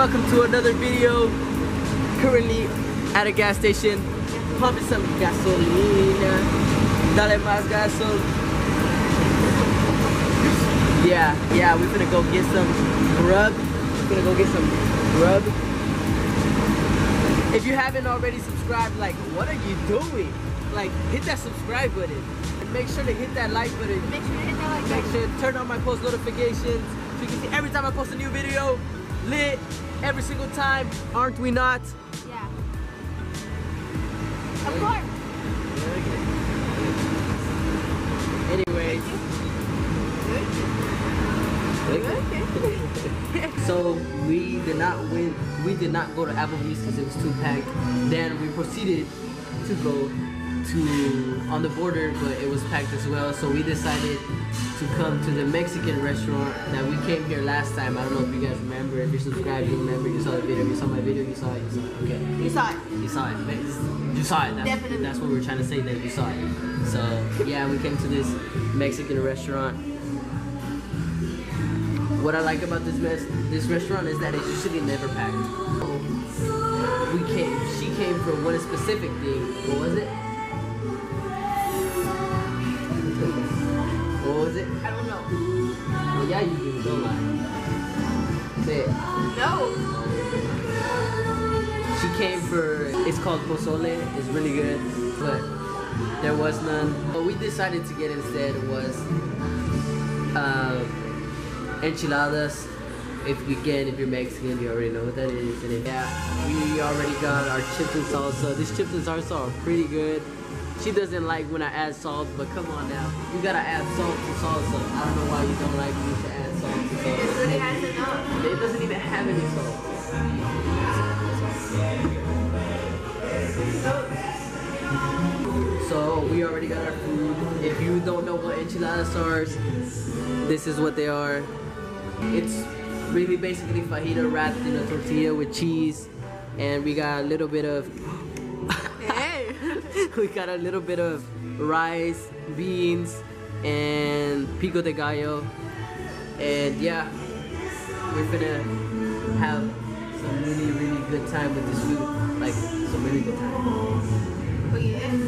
welcome to another video. Currently at a gas station, pumping some gasolina. Dale más gasol. Yeah, we're gonna go get some grub. If you haven't already subscribed, like, what are you doing? Like, hit that subscribe button. And make sure to hit that like button. Make sure to hit that like button. Make sure to turn on my post notifications so you can see every time I post a new video. Lit every single time, aren't we not? Yeah. Of course. Anyways. So we did not go to Applebee's because it was too packed. Then we proceeded to go to On the Border, but it was packed as well. So we decided to come to the Mexican restaurant that we came here last time. I don't know if you guys remember. If you're subscribed, you remember. You saw the video. You saw my video. You saw it. Okay. You saw it. You saw it. You saw it. Definitely. That's what we were trying to say. That you saw it. So yeah, we came to this Mexican restaurant. What I like about this restaurant is that it's usually never packed. She came for one specific thing. What was it? What was it? I don't know. Oh yeah, you do. Don't lie. Say it. No. She came for, it's called pozole. It's really good, but there was none. What we decided to get instead was enchiladas. If you're Mexican, you already know what that is. And we already got our chips and salsa. These chips and salsa are pretty good. She doesn't like when I add salt, but come on now. You gotta add salt to salsa. I don't know why you don't like me to add salt to salsa. It already has enough. It doesn't even have any salt. So we already got our food. If you don't know what enchiladas are, this is what they are. It's really basically fajita wrapped in a tortilla with cheese, and we got a little bit of we got a little bit of rice, beans, and pico de gallo. And yeah, we're gonna have some really good time with this food. Like, some really good time. Oh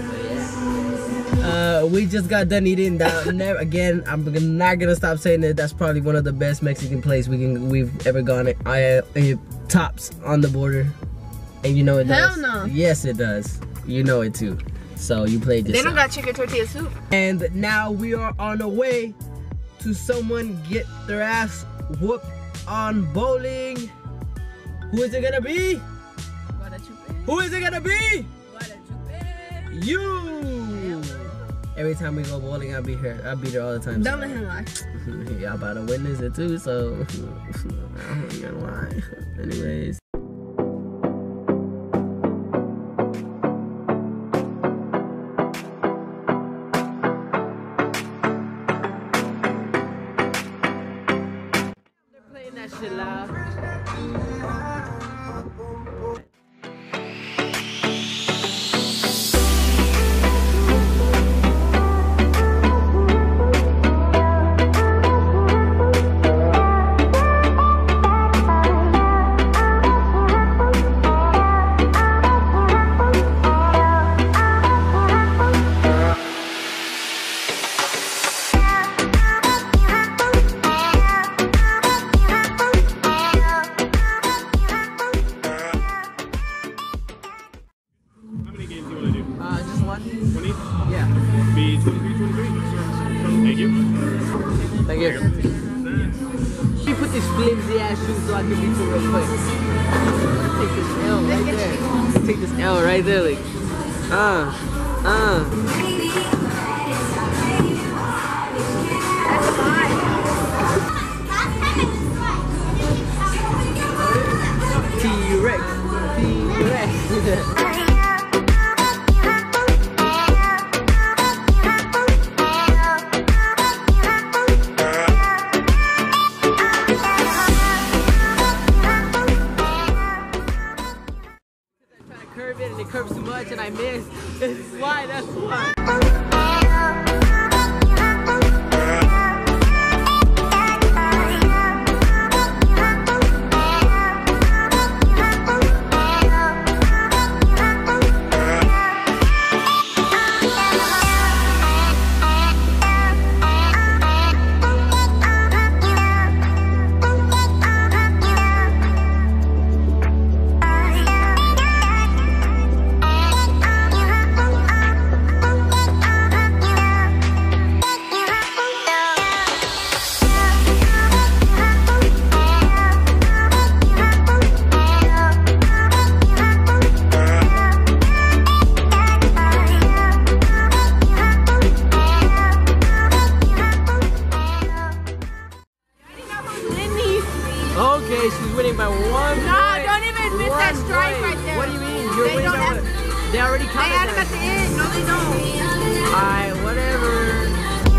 yeah. We just got done eating that. Again, I'm not gonna stop saying that. That's probably one of the best Mexican places we've ever gone. It tops On the Border, and you know it does. Hell no. Yes, it does. You know it too. So you played this. They don't got chicken tortilla soup. And now we are on the way to someone get their ass whooped on bowling. Who is it gonna be? Who is it gonna be? You! Every time we go bowling, I beat her. I beat her all the time. Don't let him lie. Y'all about to witness it too, so I'm not gonna lie. Anyways. They're playing that shit loud. Just one? 20? Yeah. Be 23, 23. Thank you. Thank you. She put these flimsy ass shoes so I can beat you real quick. Take this L right there. Take this L right there, like. T-Rex. T-Rex. Curve it and it curves too much and I missed. That's why. don't even miss that strike right there. What do you mean? You're They winning don't by have- what? They already They counted had him that. at the end. No, they don't. Alright, whatever.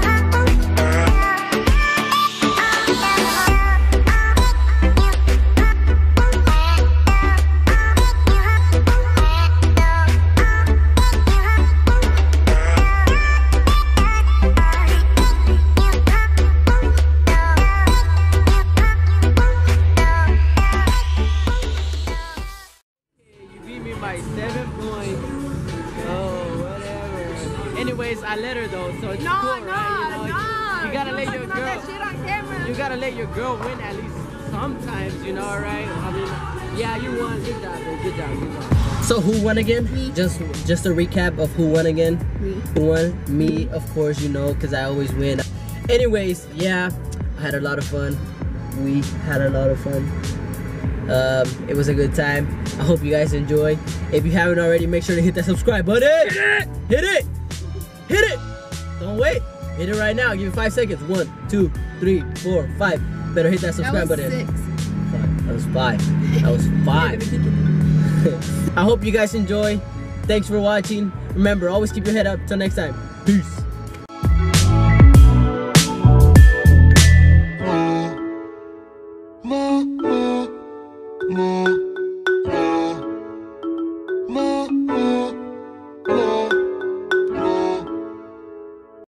You beat me by 7 points. Oh, whatever. Anyways, I let her though, so it's No, cool, no, right? You know, no. you gotta let your talking about that girl. shit on camera. You gotta let your girl win at least sometimes, you know, right? I mean, yeah, you won. Good job, babe. Good job. Good job. So who won again? Me. Just a recap of who won again. Me. Who won? Me, of course, you know, because I always win. Anyways, yeah, I had a lot of fun. We had a lot of fun. It was a good time. I hope you guys enjoy. If you haven't already, make sure to hit that subscribe button. Hit it! Hit it! Hit it! Don't wait. Hit it right now. Give it 5 seconds. 1, 2, 3, 4, 5. Better hit that subscribe button. 6. That was 5. That was 5. I hope you guys enjoy. Thanks for watching. Remember, always keep your head up. Till next time. Peace.